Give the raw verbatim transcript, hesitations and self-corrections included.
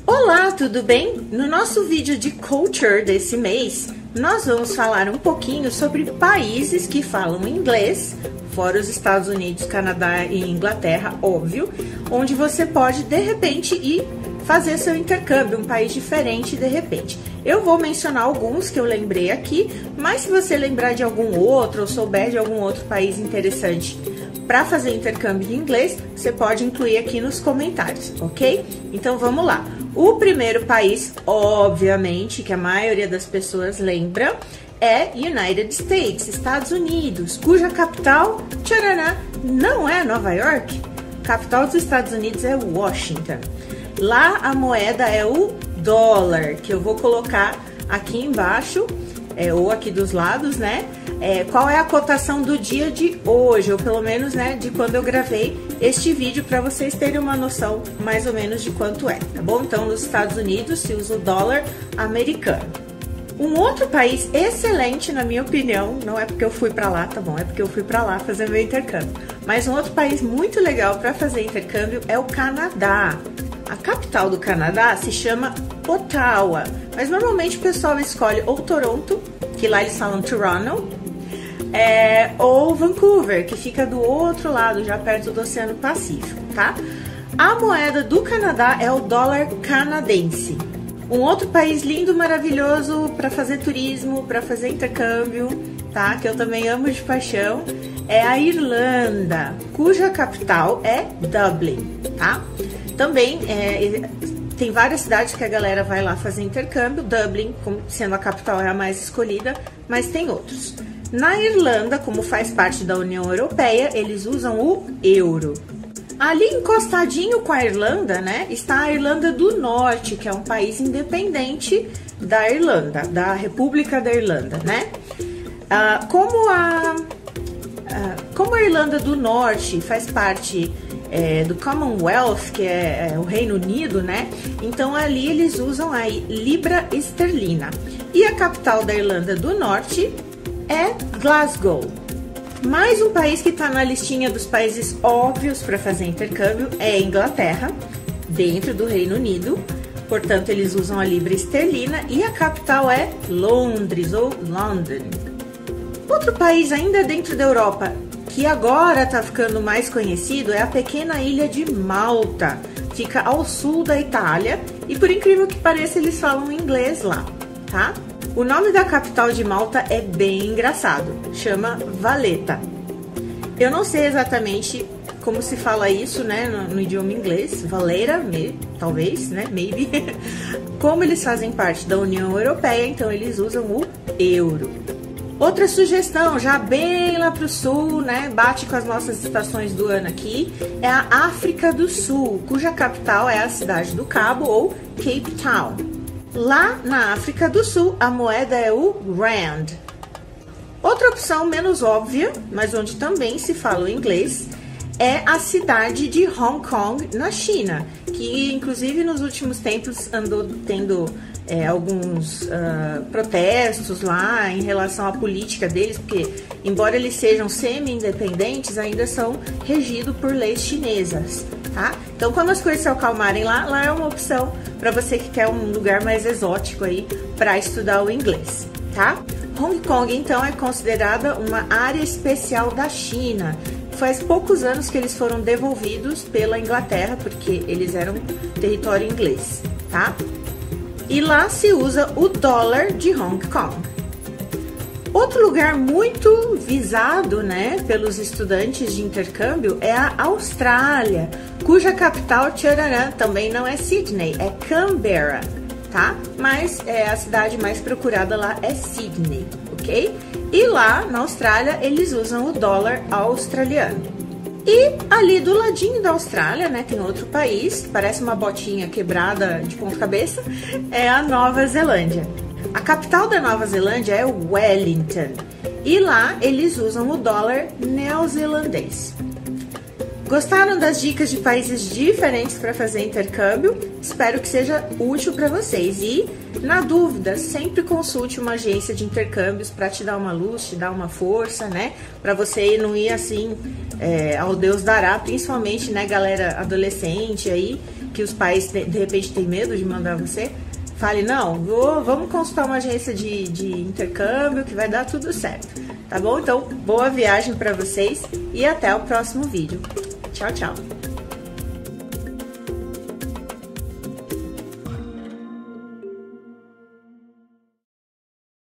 Olá, tudo bem? No nosso vídeo de Culture desse mês, nós vamos falar um pouquinho sobre países que falam inglês, fora os Estados Unidos, Canadá e Inglaterra, óbvio, onde você pode, de repente, ir fazer seu intercâmbio, um país diferente de repente. Eu vou mencionar alguns que eu lembrei aqui, mas se você lembrar de algum outro ou souber de algum outro país interessante para fazer intercâmbio de inglês, você pode incluir aqui nos comentários, ok? Então vamos lá. O primeiro país, obviamente, que a maioria das pessoas lembra, é United States, Estados Unidos, cuja capital, tcharam, não é Nova York. A capital dos Estados Unidos é Washington. Lá a moeda é o dólar, que eu vou colocar aqui embaixo, é, ou aqui dos lados, né? É, qual é a cotação do dia de hoje, ou pelo menos, né, de quando eu gravei este vídeo, para vocês terem uma noção mais ou menos de quanto é, tá bom? Então, nos Estados Unidos se usa o dólar americano. Um outro país excelente, na minha opinião, não é porque eu fui pra lá, tá bom? É porque eu fui pra lá fazer meu intercâmbio. Mas um outro país muito legal para fazer intercâmbio é o Canadá. A capital do Canadá se chama Ottawa, mas normalmente o pessoal escolhe ou Toronto, que lá eles falam Toronto, é, ou Vancouver, que fica do outro lado, já perto do Oceano Pacífico, tá? A moeda do Canadá é o dólar canadense. Um outro país lindo, maravilhoso para fazer turismo, para fazer intercâmbio, tá? Que eu também amo de paixão, é a Irlanda, cuja capital é Dublin, tá? Também é, tem várias cidades que a galera vai lá fazer intercâmbio. Dublin, como sendo a capital, é a mais escolhida, mas tem outros. Na Irlanda, como faz parte da União Europeia, eles usam o euro. Ali encostadinho com a Irlanda, né, está a Irlanda do Norte, que é um país independente da Irlanda, da República da Irlanda, né? Ah, como, a, ah, como a Irlanda do Norte faz parte É, do Commonwealth, que é, é o Reino Unido, né? Então ali eles usam a libra esterlina. E a capital da Irlanda do Norte é Glasgow. Mais um país que está na listinha dos países óbvios para fazer intercâmbio é a Inglaterra, dentro do Reino Unido. Portanto, eles usam a libra esterlina e a capital é Londres ou London. Outro país ainda dentro da Europa que agora tá ficando mais conhecido é a pequena ilha de Malta. Fica ao sul da Itália e, por incrível que pareça, eles falam inglês lá, tá? O nome da capital de Malta é bem engraçado, chama Valletta. Eu não sei exatamente como se fala isso, né, no, no idioma inglês, Valletta, me, talvez, né, maybe. Como eles fazem parte da União Europeia, então eles usam o euro. Outra sugestão, já bem lá pro sul, né, bate com as nossas estações do ano aqui, é a África do Sul, cuja capital é a cidade do Cabo ou Cape Town. Lá na África do Sul, a moeda é o rand. Outra opção menos óbvia, mas onde também se fala o inglês, é a cidade de Hong Kong, na China, que inclusive nos últimos tempos andou tendo É, alguns uh, protestos lá em relação à política deles, porque embora eles sejam semi-independentes, ainda são regidos por leis chinesas, tá? Então, quando as coisas se acalmarem lá, lá é uma opção para você que quer um lugar mais exótico aí para estudar o inglês, tá? Hong Kong, então, é considerada uma área especial da China. Faz poucos anos que eles foram devolvidos pela Inglaterra, porque eles eram território inglês, tá? E lá se usa o dólar de Hong Kong. Outro lugar muito visado, né, pelos estudantes de intercâmbio é a Austrália, cuja capital, tchararã, também não é Sydney, é Canberra, tá? Mas é, a cidade mais procurada lá é Sydney, ok? E lá na Austrália eles usam o dólar australiano. E ali do ladinho da Austrália, né, tem outro país, parece uma botinha quebrada de ponta cabeça, é a Nova Zelândia. A capital da Nova Zelândia é Wellington, e lá eles usam o dólar neozelandês. Gostaram das dicas de países diferentes para fazer intercâmbio? Espero que seja útil para vocês. E, na dúvida, sempre consulte uma agência de intercâmbios para te dar uma luz, te dar uma força, né? Para você não ir assim, é, ao Deus dará, principalmente, né, galera adolescente aí, que os pais de, de repente têm medo de mandar você. Fale, não, vou, vamos consultar uma agência de, de intercâmbio que vai dar tudo certo, tá bom? Então, boa viagem para vocês e até o próximo vídeo. Tchau, tchau!